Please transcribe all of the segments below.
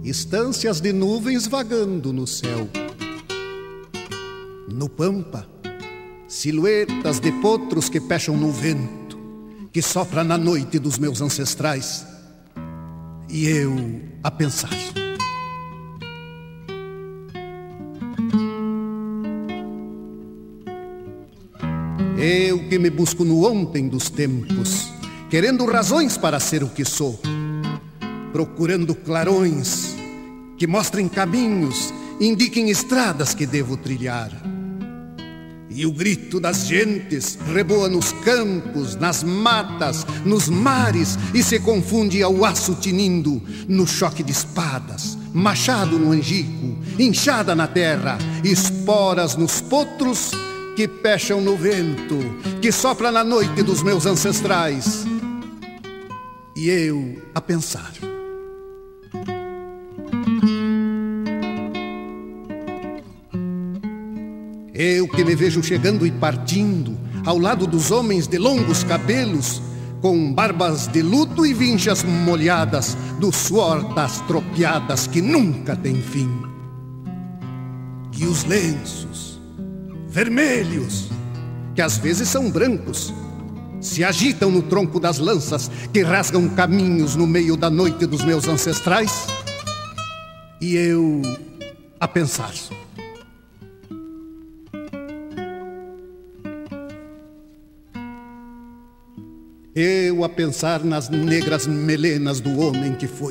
estâncias de nuvens vagando no céu. No pampa, silhuetas de potros que pecham no vento, que sopra na noite dos meus ancestrais. E eu a pensar. Eu que me busco no ontem dos tempos, querendo razões para ser o que sou, procurando clarões que mostrem caminhos, indiquem estradas que devo trilhar. E o grito das gentes reboa nos campos, nas matas, nos mares, e se confunde ao aço tinindo no choque de espadas, machado no angico, inchada na terra, esporas nos potros que pecham no vento, que sopra na noite dos meus ancestrais. E eu a pensar. Eu que me vejo chegando e partindo ao lado dos homens de longos cabelos, com barbas de luto e vinchas molhadas do suor das tropiadas que nunca tem fim. E os lenços vermelhos, que às vezes são brancos, se agitam no tronco das lanças que rasgam caminhos no meio da noite dos meus ancestrais. E eu a pensar. Eu a pensar nas negras melenas do homem que foi.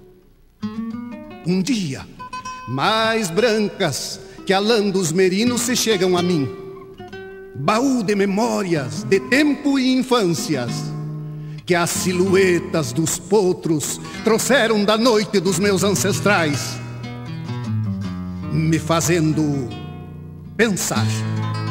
Um dia, mais brancas que a lã dos merinos se chegam a mim. Baú de memórias de tempo e infâncias, que as silhuetas dos potros trouxeram da noite dos meus ancestrais, me fazendo pensar.